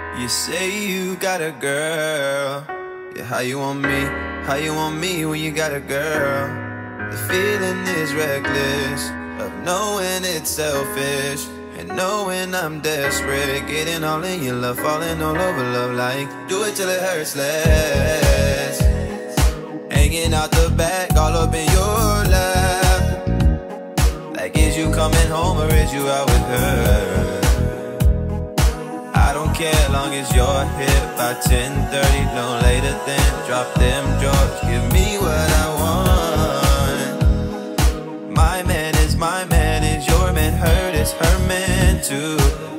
You say you got a girl. Yeah, how you want me? How you want me when you got a girl? The feeling is reckless of knowing it's selfish and knowing I'm desperate, getting all in your love, falling all over love like do it till it hurts less. Hanging out the back, all up in your lap. Like is you coming home or is you out with her? I don't care long as you're here by 10:30, no later than drop them drawers, give me what I want. My man is your man, hurt is her man too.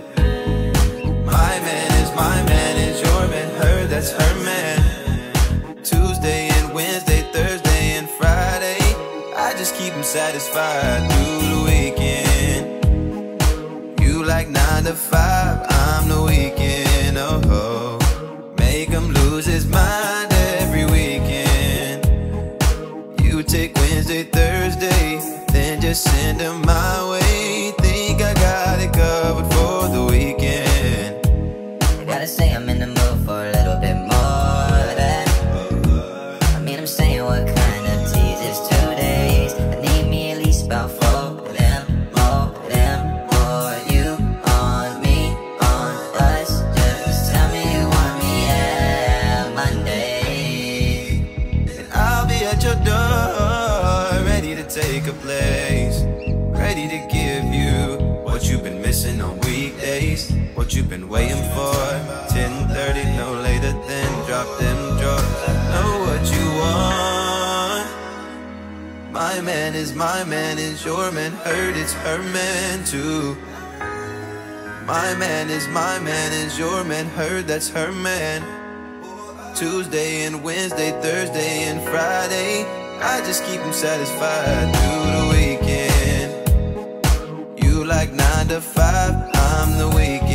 My man is your man, her that's her man. Tuesday and Wednesday, Thursday and Friday, I just keep him satisfied through the weekend. You like 9 to 5, I'm the weekend, oh. Make him lose his mind every weekend. You take Wednesday, Thursday, then just send him my way. Think I got it covered for the weekend. I gotta say I'm in the mood for a little bit more of that. I mean I'm saying what kind of tease is 2 days. I need me at least about 4 of them, more of them, more. You on me, on us. Just tell me you want me, yeah, Monday. And I'll be at your door, ready to take a place, ready to give you what you've been missing on weekdays, what you've been waiting for. 10:30, no later than drop them drawers. Know what you want. My man is your man, hurt it's her man too. My man is your man, hurt that's her man. Tuesday and Wednesday, Thursday and Friday, I just keep him satisfied through the weekend. You like 9 to 5, I'm the weekend.